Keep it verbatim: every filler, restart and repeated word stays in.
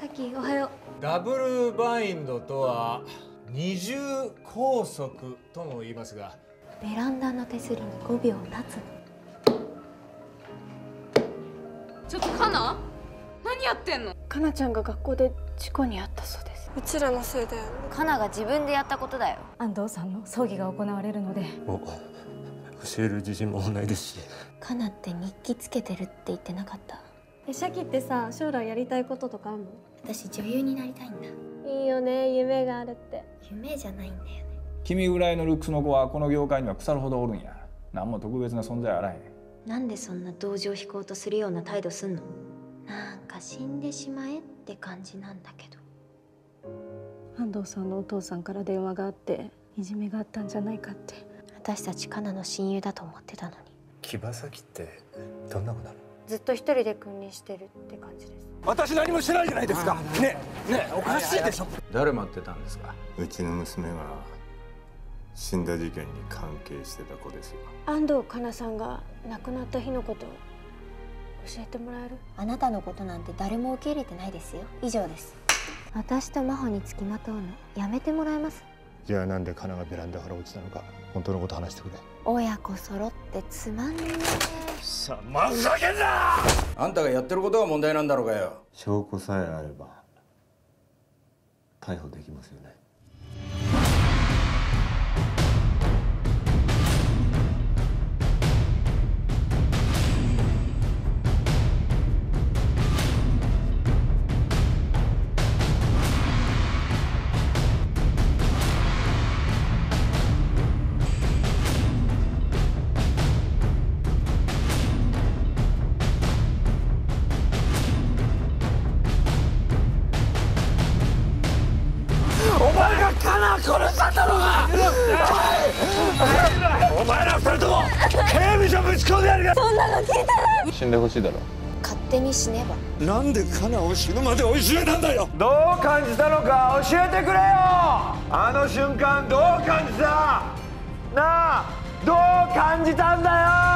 さきおはよう。 ダブルバインドとは二重拘束とも言いますが、 ベランダの手すりにごびょう経つの。 ちょっとカナ、何やってんの？ カナちゃんが学校で事故に遭ったそうです。 うちらのせいだよね。 カナが自分でやったことだよ。 安藤さんの葬儀が行われるので、 もう教える自信もないですし。 カナって日記つけてるって言ってなかった？ え、シャキってさ、将来やりたいこととかあんの？ 私女優になりたいんだ。 いいよね、夢があるって。 夢じゃないんだよね。 君ぐらいのルックスの子はこの業界には腐るほどおるんや。何も特別な存在あらへん。 なんでそんな同情引こうとするような態度すんの？なんか死んでしまえって感じなんだけど。 安藤さんのお父さんから電話があっていじめがあったんじゃないかって。 私たちカナの親友だと思ってたのに。 木場崎ってどんな子なの？ ずっと一人で君臨してるって感じです。 私何もしてないじゃないですか。ねえねえ、おかしいでしょ。 誰待ってたんですか？ うちの娘が死んだ事件に関係してた子ですよ。 安藤カナさんが亡くなった日のこと教えてもらえる？ あなたのことなんて誰も受け入れてないですよ。以上です。私と真帆につきまとうのやめてもらえます？ じゃあなんでカナがベランダから落ちたのか本当のこと話してくれ。 親子揃ってつまんねえ。 さまふざけんな！ あんたがやってることが問題なんだろうがよ。 証拠さえあれば逮捕できますよね。 殺したんだろうが！お前ら二人とも刑務所ぶち込んでやるから！ そんなの聞いたら死んでほしいだろ。 勝手に死ねば。 なんでカナを死ぬまで追い詰めたんだよ。 どう感じたのか教えてくれよ。あの瞬間どう感じた？なあ、どう感じたんだよ。